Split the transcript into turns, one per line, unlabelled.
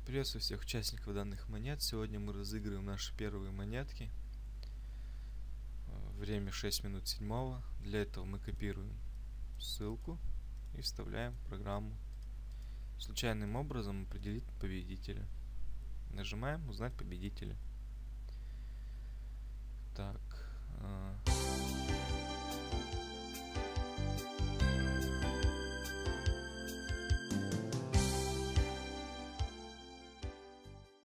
Приветствую всех участников данных монет. Сегодня мы разыгрываем наши первые монетки. Время 6 минут 7. Для этого мы копируем ссылку и вставляем в программу. Случайным образом определить победителя. Нажимаем «Узнать победителя». Так,